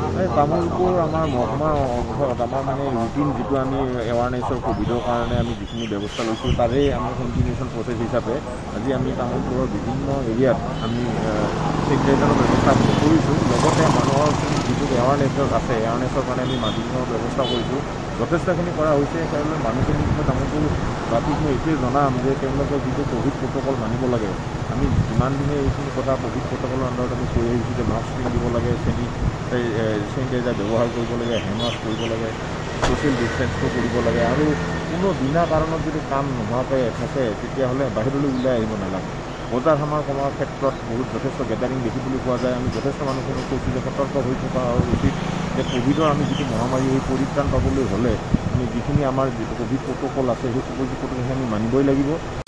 এই তামোলপুৰ আমাৰ মহকুমাৰ অংশত আমাৰ মানে ৰুটিন যিটো আমি এৱাৰনেছৰ ক'ভিডৰ কাৰণে আমি যিখিনি ব্যৱস্থা লৈছোঁ তাৰে আমি কণ্টিনিউশ্যন প্ৰচেছ হিচাপে আজি আমি তামোলপুৰৰ বিভিন্ন এৰিয়াত আমি চেনিটাইজাৰৰ ব্যৱস্থা কৰিছোঁ। লগতে মানুহৰ যিটো এৱাৰনেছৰ আছে এৱাৰনেছৰ কাৰণে আমি মাধ্যমৰ ব্যৱস্থা কৰিছোঁ। যথেষ্টখিনি কৰা হৈছে। তেওঁলোকে মানুহখিনিক মই তামোলপুৰ বাকীক মই এইটোৱে জনাম যে তেওঁলোকে যিটো ক'ভিড প্ৰট'কল মানিব লাগে, আমি যিমান দিনে এইখিনি কথা ক'ভিড প্ৰট'কলৰ আণ্ডাৰত আমি কৈ আহিছোঁ যে মাস্ক পিন্ধিব লাগে, চেনিটাইজাৰ ব্যৱহাৰ কৰিব লাগে, হেণ্ড ৱাছ কৰিব লাগে, ছ'চিয়েল ডিষ্টেঞ্চটো কৰিব লাগে, আৰু কোনো বিনা কাৰণত যদি কাম নোহোৱাকৈ থাকে তেতিয়াহ'লে বাহিৰলৈ ওলাই আহিব নালাগে। বজাৰ সমাৰ কমাৰ ক্ষেত্ৰত বহুত যথেষ্ট গেডাৰিং দেখিবলৈ পোৱা যায়। আমি যথেষ্ট মানুহখিনিক কৈছোঁ যে সতৰ্ক হৈ থকা উচিত যে ক'ভিডৰ আমি যিটো মহামাৰী এই পৰিত্ৰাণ পাবলৈ হ'লে আমি যিখিনি আমাৰ যিটো ক'ভিড প্ৰট'কল আছে সেই ক'ভিড প্ৰট'কলখিনি আমি মানিবই লাগিব।